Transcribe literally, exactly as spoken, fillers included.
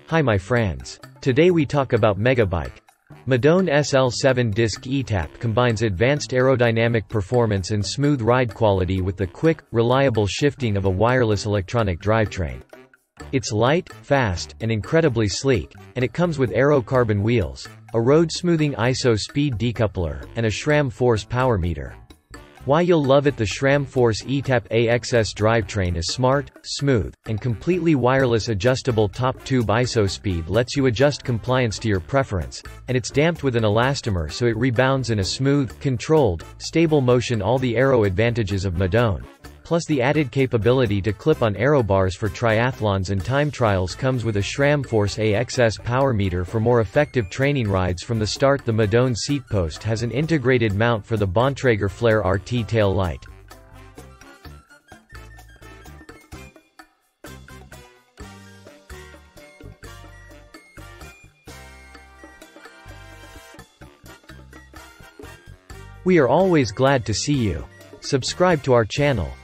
Hi my friends. Today we talk about Megabike. Madone S L seven disc Etap combines advanced aerodynamic performance and smooth ride quality with the quick, reliable shifting of a wireless electronic drivetrain. It's light, fast, and incredibly sleek, and it comes with aero carbon wheels, a road-smoothing IsoSpeed decoupler, and a SRAM Force power meter. Why you'll love it: the SRAM Force Etap A X S drivetrain is smart, smooth, and completely wireless. Adjustable top Tube IsoSpeed lets you adjust compliance to your preference, and it's damped with an elastomer so it rebounds in a smooth, controlled, stable motion. All the aero advantages of Madone, plus the added capability to clip on aero bars for triathlons and time trials, comes with a SRAM Force A X S power meter for more effective training rides from the start. The Madone seat post has an integrated mount for the Bontrager Flare R T tail light. We are always glad to see you. Subscribe to our channel.